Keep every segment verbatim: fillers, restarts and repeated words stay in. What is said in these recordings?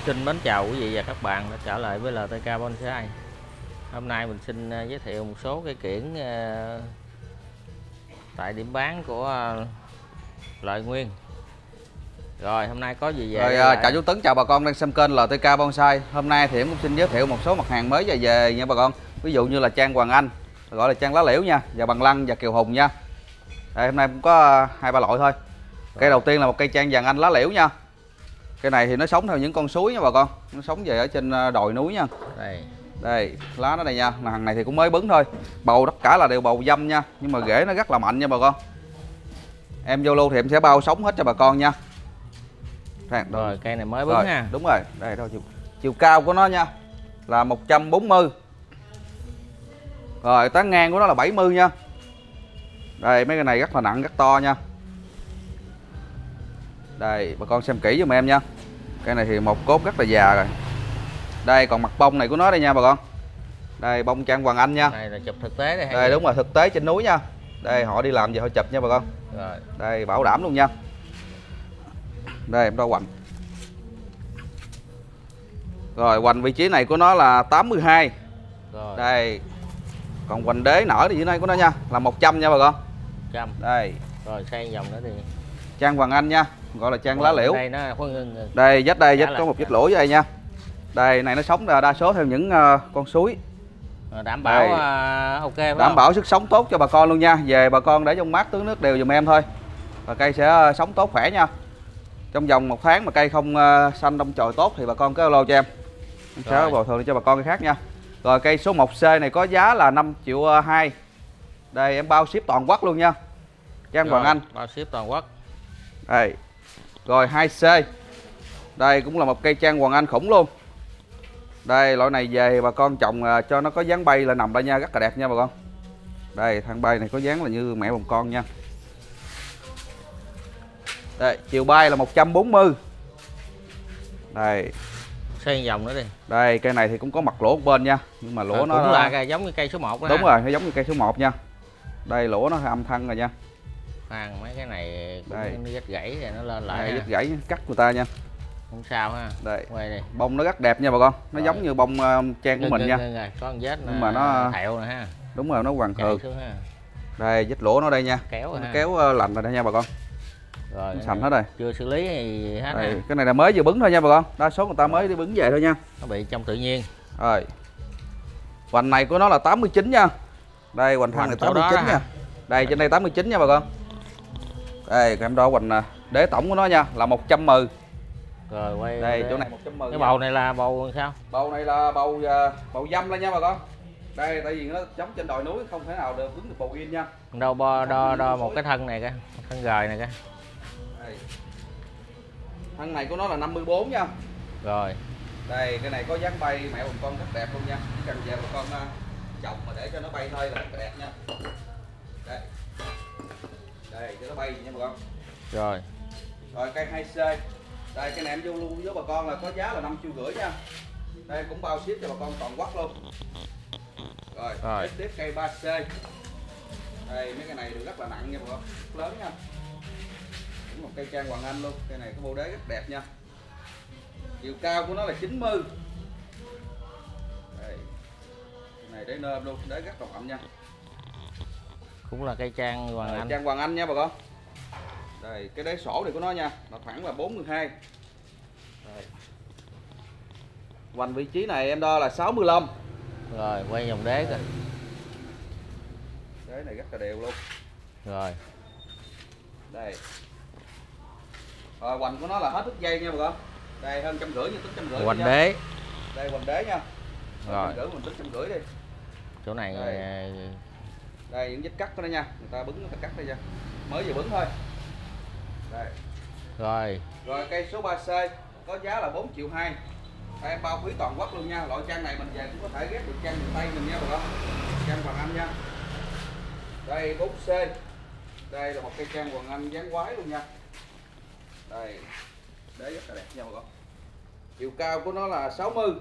Xin mến chào quý vị và các bạn đã trở lại với lờ tê ca Bonsai. Hôm nay mình xin giới thiệu một số cây kiểng tại điểm bán của Lợi Nguyên. Rồi hôm nay có gì về? Rồi, chào chú Tấn, chào bà con đang xem kênh lờ tê ca Bonsai. Hôm nay thì em cũng xin giới thiệu một số mặt hàng mới về về nha bà con. Ví dụ như là trang Hoàng Anh, gọi là trang lá liễu nha, và bằng lăng và kiều hùng nha. Đây, hôm nay cũng có hai ba loại thôi. Cây đầu tiên là một cây trang Hoàng Anh lá liễu nha. Cây này thì nó sống theo những con suối nha bà con, nó sống về ở trên đồi núi nha. Đây, đây lá nó đây nha. Hàng này thì cũng mới bứng thôi, bầu tất cả là đều bầu dâm nha, nhưng mà rễ nó rất là mạnh nha bà con. Em vô lưu thì em sẽ bao sống hết cho bà con nha. Rồi cây này mới bứng rồi, ha. Đúng rồi, đây đâu chiều, chiều cao của nó nha là một trăm bốn mươi. Rồi tán ngang của nó là bảy mươi nha. Đây mấy cái này rất là nặng, rất to nha. Đây bà con xem kỹ giùm em nha. Cây này thì một cốt rất là già rồi. Đây còn mặt bông này của nó đây nha bà con. Đây bông trang Hoàng Anh nha. Này là chụp thực tế đây. Đây đúng rồi, thực tế trên núi nha. Đây họ đi làm về họ chụp nha bà con. Rồi. Đây bảo đảm luôn nha. Đây em đo hoành. Rồi hoành vị trí này của nó là tám mươi hai. Rồi. Đây. Còn hoành đế nở thì dưới này của nó nha là một trăm nha bà con. một trăm. Đây. Rồi sang dòng nữa thì trang Hoàng Anh nha, gọi là trang lá liễu. Đây nó đây vết đây vết có một vết lỗ dưới đây nha. Đây này nó sống đa số theo những uh, con suối. Đảm bảo uh, ok phải đảm không? bảo sức sống tốt cho bà con luôn nha. Về bà con để trong mát tưới nước đều giùm em thôi, và cây sẽ uh, sống tốt khỏe nha. Trong vòng một tháng mà cây không uh, xanh đông chồi tốt thì bà con cứ alo cho em, em sẽ bồi thường cho bà con cái khác nha. Rồi cây số một C này có giá là năm triệu hai. Đây em bao ship toàn quốc luôn nha, trang Hoàng Anh bao ship toàn quốc. Đây. Rồi hai C. Đây cũng là một cây trang Hoàng Anh khủng luôn. Đây loại này về bà con trồng cho nó có dáng bay là nằm đây nha, rất là đẹp nha bà con. Đây thang bay này có dáng là như mẹ bồng con nha. Đây chiều bay là một trăm bốn mươi. Đây Xây dòng nữa đi. Đây cây này thì cũng có mặt lỗ một bên nha, nhưng mà lỗ à, nó cũng là cây giống như cây số một đó. Đúng rồi, nó giống như cây số một nha. Đây lỗ nó âm thân rồi nha. Khoan mấy cái này đây nó vết gãy rồi nó lên lại. Đây, vết gãy cắt người ta nha. Không sao ha. Đây. Quay đi. Bông nó rất đẹp nha bà con. Nó rồi. Giống như bông uh, trang của ngưng, mình ngưng, nha. ngưng, ngưng. Có vết nhưng mà nó thẹo nè ha. Đúng rồi, nó hoàng thường. Ha. Đây vết lỗ nó đây nha. Kéo nó kéo uh, lành rồi đây nha bà con. Rồi. Nó sành hết rồi. Chưa xử lý gì hết. Đây, cái này là mới vừa bứng thôi nha bà con. Đa số người ta mới đi bứng về thôi nha. Nó bị trong tự nhiên. Rồi. Hoành này của nó là tám mươi chín nha. Đây hoành thân này tám mươi chín nha. Đây trên đây tám mươi chín nha bà con. Đây em đo hoành đế tổng của nó nha là một trăm mười. Rồi quay đây chỗ này một trăm mười. Cái bầu này là bầu sao? Bầu này là bầu bầu dâm lên nha bà con. Đây tại vì nó giống trên đồi núi không thể nào được vướng được bầu yên nha. Đâu bo đo đo một cái thân này kìa, thân gời này kìa. Đây. Thân này của nó là năm mươi bốn nha. Rồi. Đây cái này có dáng bay mẹ bồng con rất đẹp luôn nha. Chỉ cần về bà con trồng mà để cho nó bay thôi là rất đẹp nha. Đây. Đây cho nó bay nha bà con. Rồi. Rồi cây hai C. Đây cái này em vô luôn với bà con là có giá là năm triệu rưỡi nha. Đây cũng bao ship cho bà con toàn quốc luôn. Rồi, rồi. Tiếp cây ba C. Đây mấy cái này đều rất là nặng nha bà con, lớn nha. Cũng một cây trang Hoàng Anh luôn. Cây này có bộ đế rất đẹp nha. Chiều cao của nó là chín mươi. Đây. Cây này đế nơm luôn, đế rất là mạnh nha. Cũng là cây trang Hoàng Rồi, Anh. Trang Hoàng Anh nha bà con. Đây, cái đế sổ này của nó nha, là khoảng là bốn mươi hai. Đây. Hoành vị trí này em đo là sáu mươi lăm. Rồi, quay dòng đế kìa. Đế này rất là đều luôn. Rồi. Đây. Rồi, hoành của nó là hết đứt dây nha bà con. Đây hơn trăm rưỡi như tức trăm rưỡi. Hoành đế. Đây hoành đế nha. Rồi. Rưỡi mình tức trăm rưỡi đi. Chỗ này đây. Đây những vết cắt của nó nha, người ta bứng người ta cắt đây nha. Mới vừa bứng thôi. Đây. Rồi. Rồi cây số ba C có giá là bốn triệu hai. Em bao phí toàn quốc luôn nha. Loại trang này mình về cũng có thể ghép được trang miền Tây mình nha bà con. Trang Hoàng Anh nha. Đây bốn C. Đây là một cây trang Hoàng Anh dáng quái luôn nha. Đây. Đế rất là đẹp nha bà con. Chiều cao của nó là sáu mươi.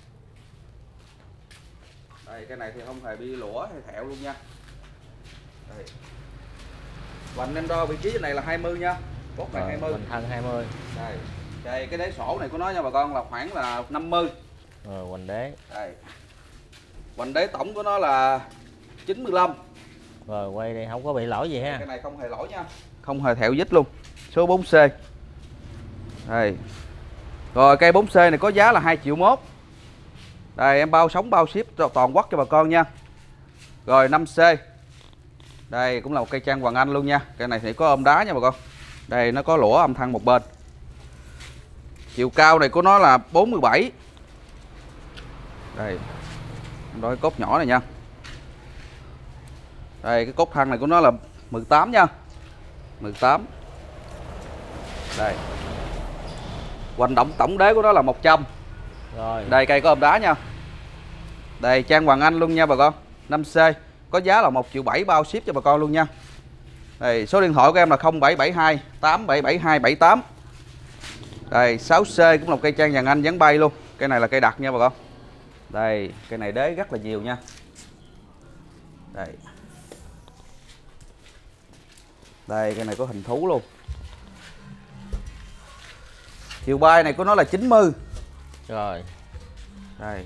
Đây cái này thì không hề bị lũa hay thẹo luôn nha. Đây. Hoành em đo vị trí này là hai mươi nha. Cốt này hai mươi. Hoành thân hai mươi. Đây. Đây cái đế sổ này của nó nha bà con là khoảng là năm mươi. Rồi hoành đế. Đây. Hoành đế tổng của nó là chín mươi lăm. Rồi quay đây không có bị lỗi gì ha. Cái này không hề lỗi nha. Không hề thẹo dít luôn. Số bốn C. Đây. Rồi cây bốn C này có giá là hai triệu mốt. Đây em bao sống bao ship toàn quốc cho bà con nha. Rồi năm C. Đây cũng là một cây trang Hoàng Anh luôn nha. Cây này thì có ôm đá nha bà con. Đây nó có lũa âm thanh một bên. Chiều cao này của nó là bốn mươi bảy. Đây. Đôi cốt nhỏ này nha. Đây cái cốt thân này của nó là mười tám nha. mười tám. Đây. Hoành động tổng đế của nó là một trăm. Rồi. Đây cây có ôm đá nha. Đây trang Hoàng Anh luôn nha bà con. năm C có giá là một triệu bảy bao ship cho bà con luôn nha. Đây số điện thoại của em là không bảy bảy hai tám bảy bảy hai bảy tám. Đây sáu C cũng là một cây trang Hoàng Anh dán bay luôn. Cây này là cây đặc nha bà con. Đây cây này đế rất là nhiều nha. Đây. Đây cây này có hình thú luôn. Chiều bay này của nó là chín mươi. Rồi. Đây.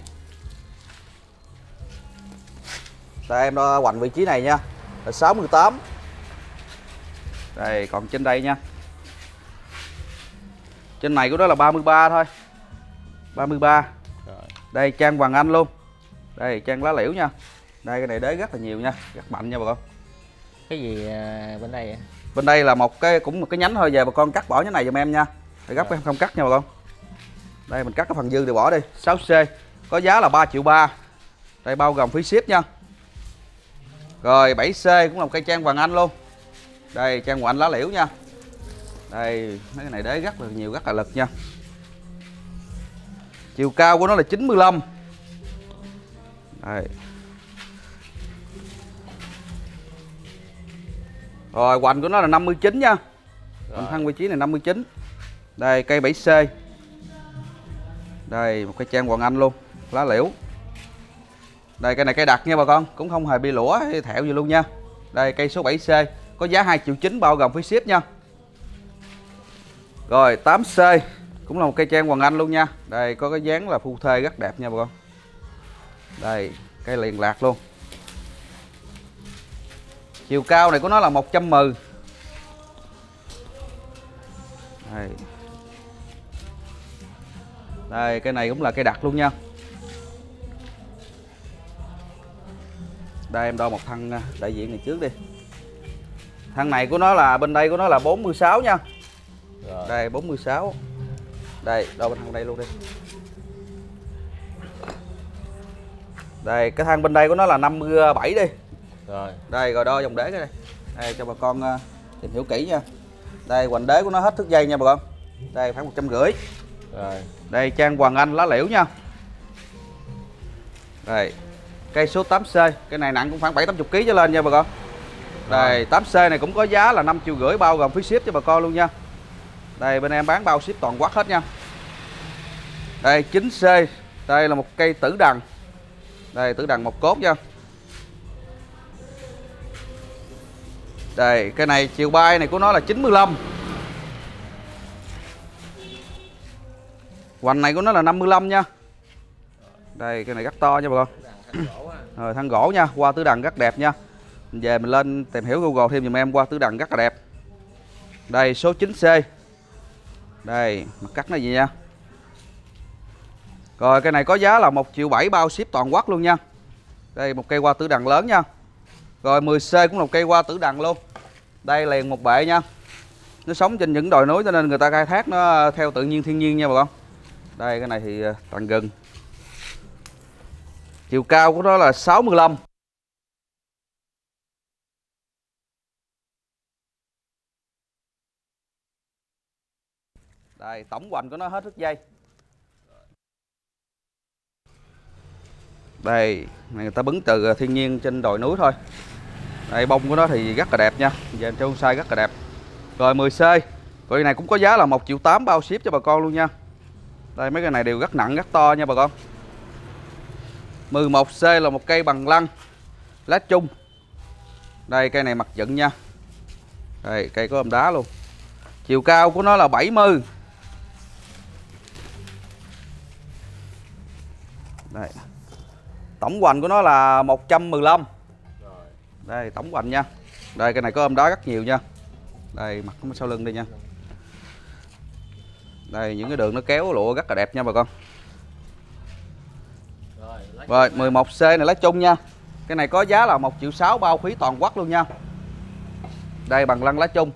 Đây em đo hoành vị trí này nha. Là sáu mươi tám. Đây còn trên đây nha. Trên này của nó là ba mươi ba thôi. ba mươi ba. Rồi. Đây trang Hoàng Anh luôn. Đây trang lá liễu nha. Đây cái này đế rất là nhiều nha, rất mạnh nha bà con. Cái gì à, bên đây vậy? Bên đây là một cái cũng một cái nhánh thôi, về bà con cắt bỏ cái này giùm em nha. Để gấp em không cắt nha bà con. Đây mình cắt cái phần dư thì bỏ đi. sáu C có giá là ba triệu ba. Đây bao gồm phí ship nha. Rồi bảy C cũng là một cây trang Hoàng Anh luôn. Đây trang Hoàng Anh lá liễu nha. Đây mấy cái này đế rất là nhiều, rất là lực nha. Chiều cao của nó là chín mươi lăm. Đây. Rồi hoành của nó là năm mươi chín nha. Hoành thân vị trí này năm mươi chín. Đây cây bảy C. Đây một cây trang Hoàng Anh luôn, lá liễu. Đây cây này cây đặc nha bà con, cũng không hề bị lũa hay thẹo gì luôn nha. Đây cây số bảy C có giá hai triệu chín bao gồm phí ship nha. Rồi tám C cũng là một cây trang Hoàng Anh luôn nha. Đây có cái dáng là phu thê rất đẹp nha bà con. Đây cây liền lạc luôn. Chiều cao này của nó là một trăm mười. Đây. Đây cây này cũng là cây đặc luôn nha. Đây em đo một thân đại diện này trước đi. Thân này của nó là bên đây của nó là bốn mươi sáu nha. Rồi. Đây bốn mươi sáu. Đây đo bên thân đây luôn đi. Đây cái thân bên đây của nó là năm mươi bảy đi. Rồi. Đây rồi đo dòng đế cái đây. Đây cho bà con tìm hiểu kỹ nha. Đây hoành đế của nó hết thước dây nha bà con. Đây khoảng một trăm rưỡi. Rồi. Đây trang Hoàng Anh lá liễu nha. Đây cây số tám C, cái này nặng cũng khoảng bảy tám mươi ký trở lên nha bà con. Đây tám C này cũng có giá là năm triệu rưỡi bao gồm phí ship cho bà con luôn nha. Đây bên em bán bao ship toàn quốc hết nha. Đây chín C, đây là một cây tử đằng. Đây tử đằng một cốt nha. Đây cái này chiều bay này của nó là chín mươi lăm. Hoành này của nó là năm mươi lăm nha. Đây cái này rất to nha bà con. Rồi thân gỗ nha, hoa tứ đằng rất đẹp nha. Mình về mình lên tìm hiểu Google thêm giùm em, hoa tứ đằng rất là đẹp. Đây số chín C. Đây mặt cắt nó gì nha. Rồi cái này có giá là một triệu bảy bao ship toàn quốc luôn nha. Đây một cây hoa tứ đằng lớn nha. Rồi mười C cũng là một cây hoa tứ đằng luôn. Đây liền một bệ nha. Nó sống trên những đồi núi cho nên người ta khai thác nó theo tự nhiên thiên nhiên nha bà con. Đây cái này thì tàn gừng. Chiều cao của nó là sáu mươi lăm. Đây tổng hoành của nó hết thước dây. Đây này người ta bứng từ thiên nhiên trên đồi núi thôi. Đây bông của nó thì rất là đẹp nha. Về trên size rất là đẹp. Rồi mười C. Cây này cũng có giá là một triệu tám bao ship cho bà con luôn nha. Đây mấy cây này đều rất nặng rất to nha bà con. mười một C là một cây bằng lăng lá chung. Đây cây này mặt dựng nha. Đây cây có ôm đá luôn. Chiều cao của nó là bảy mươi. Đây. Tổng hoành của nó là một trăm mười lăm. Rồi. Đây tổng hoành nha. Đây cái này có ôm đá rất nhiều nha. Đây mặt nó sau lưng đây nha. Đây những cái đường nó kéo lụa rất là đẹp nha bà con. Rồi, Rồi mười một xê này lá chung nha. Cái này có giá là một triệu sáu bao phí toàn quốc luôn nha. Đây bằng lăng lá chung.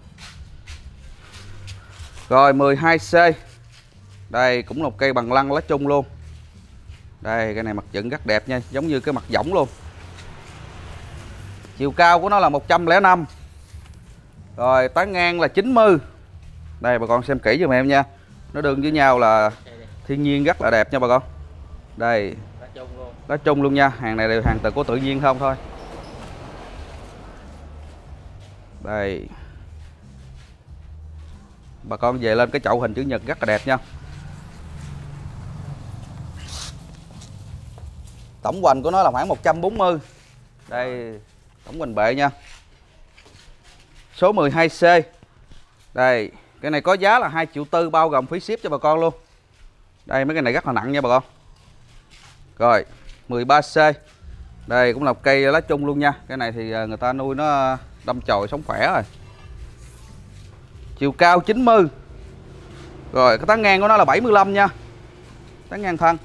Rồi mười hai xê. Đây cũng là một cây bằng lăng lá chung luôn. Đây cái này mặt dựng rất đẹp nha, giống như cái mặt võng luôn. Chiều cao của nó là một trăm lẻ năm. Rồi tán ngang là chín mươi. Đây bà con xem kỹ giùm em nha. Nó đường với nhau là thiên nhiên rất là đẹp nha bà con. Đây lá chung luôn. Lá chung luôn nha, hàng này đều hàng từ của tự nhiên không thôi. Đây. Bà con về lên cái chậu hình chữ nhật rất là đẹp nha. Tổng hoành của nó là khoảng một trăm bốn mươi. Đây tổng hoành bệ nha. Số mười hai xê. Đây cái này có giá là hai triệu tư bao gồm phí ship cho bà con luôn. Đây mấy cái này rất là nặng nha bà con. Rồi mười ba xê. Đây cũng là một cây lá chung luôn nha. Cái này thì người ta nuôi nó đâm chồi sống khỏe rồi. Chiều cao chín mươi. Rồi cái tán ngang của nó là bảy mươi lăm nha. Tán ngang thân.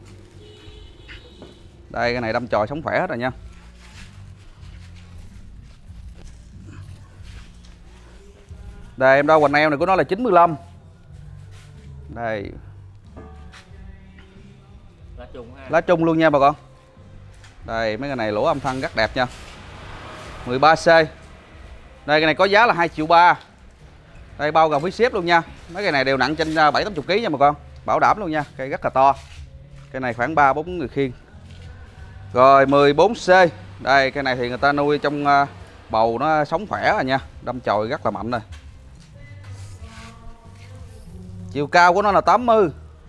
Đây cái này đâm chồi sống khỏe hết rồi nha. Đây em đo hoành eo này của nó là chín mươi lăm. Đây. Lá chung ha. Lá chung luôn nha bà con. Đây mấy cái này lỗ âm thân rất đẹp nha. mười ba xê. Đây cái này có giá là hai triệu ba. Đây bao gồm phí ship luôn nha. Mấy cái này đều nặng trên bảy tám mươi ký nha bà con. Bảo đảm luôn nha, cây rất là to. Cái này khoảng ba bốn người khiêng. Rồi mười bốn xê. Đây cái này thì người ta nuôi trong bầu nó sống khỏe rồi nha, đâm chồi rất là mạnh rồi. Chiều cao của nó là tám mươi.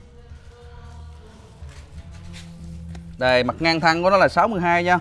Đây mặt ngang thân của nó là sáu mươi hai nha.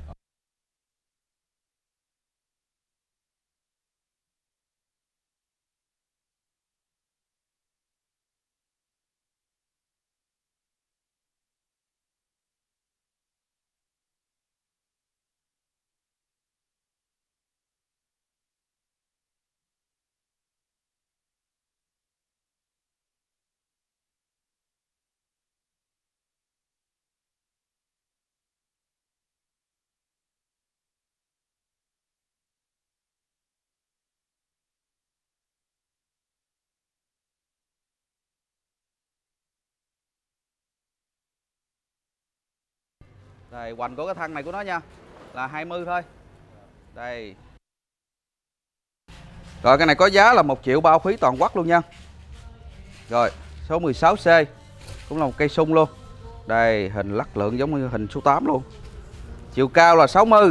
Đây hoành của cái thân này của nó nha là hai mươi thôi. Đây. Rồi cái này có giá là một triệu bao phí toàn quốc luôn nha. Rồi số mười sáu xê. Cũng là một cây sung luôn. Đây hình lắc lượng giống như hình số tám luôn. Chiều cao là sáu mươi.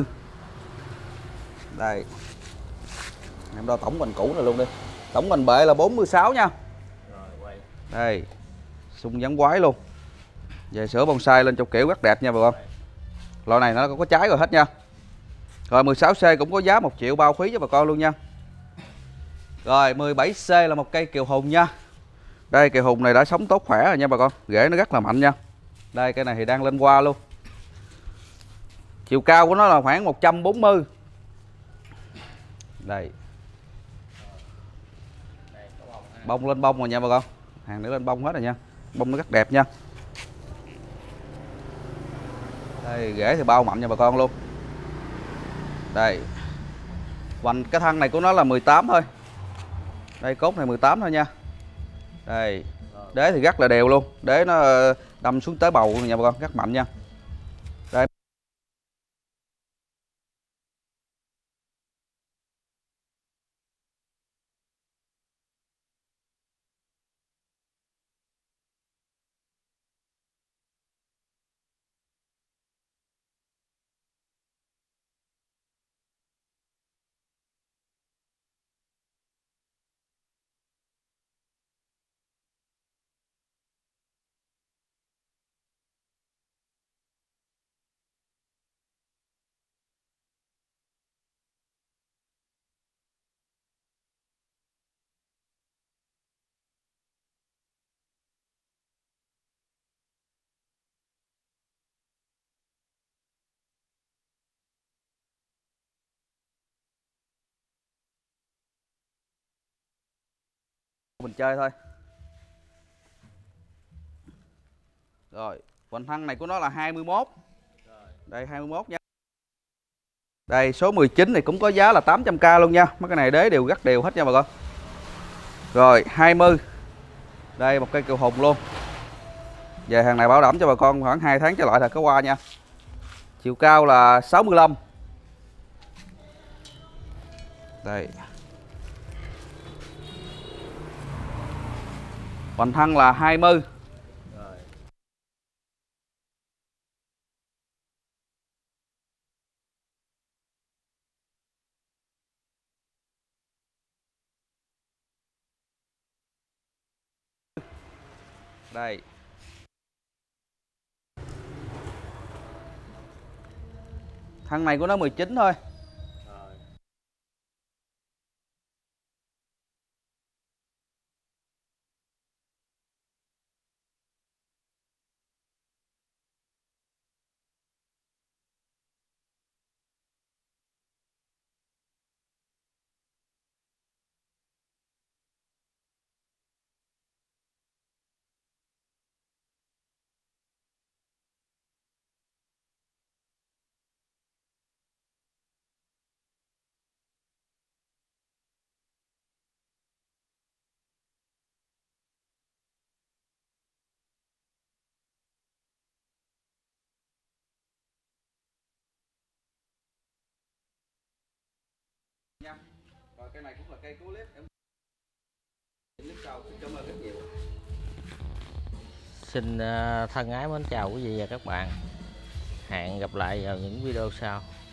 Đây. Em đo tổng hoành cũ này luôn đi. Tổng hoành bệ là bốn mươi sáu nha. Đây. Sung dáng quái luôn. Về sửa bonsai lên cho kiểu rất đẹp nha bà con. Loại này nó có trái rồi hết nha. Rồi mười sáu xê cũng có giá một triệu bao phí cho bà con luôn nha. Rồi mười bảy xê là một cây kiều hùng nha. Đây kiều hùng này đã sống tốt khỏe rồi nha bà con. Rễ nó rất là mạnh nha. Đây cây này thì đang lên hoa luôn. Chiều cao của nó là khoảng một trăm bốn mươi. Đây. Bông lên bông rồi nha bà con. Hàng này lên bông hết rồi nha. Bông nó rất đẹp nha. Đây rễ thì bao mạnh nha bà con luôn. Đây. Hoành cái thân này của nó là mười tám thôi. Đây cốt này mười tám thôi nha. Đây. Đế thì rất là đều luôn. Đế nó đâm xuống tới bầu nha bà con, rất mạnh nha. Đây. mình chơi thôi. Rồi, vành thân này của nó là hai mươi mốt. Đây hai mươi mốt nha. Đây số mười chín này cũng có giá là tám trăm k luôn nha. Mấy cái này đế đều gắt đều hết nha bà con. Rồi hai mươi. Đây một cây kiều hùng luôn. Về hàng này bảo đảm cho bà con khoảng hai tháng trở lại là có qua nha. Chiều cao là sáu mươi lăm. Đây. Vành thân là hai mươi. Rồi. Đây. Thân này của nó mười chín thôi. Rồi. Nha. Rồi cây này cũng là cây cứu clip em. Clip sau xin cảm ơn rất nhiều. Xin ờ, thân ái mến chào quý vị và các bạn. Hẹn gặp lại vào những video sau.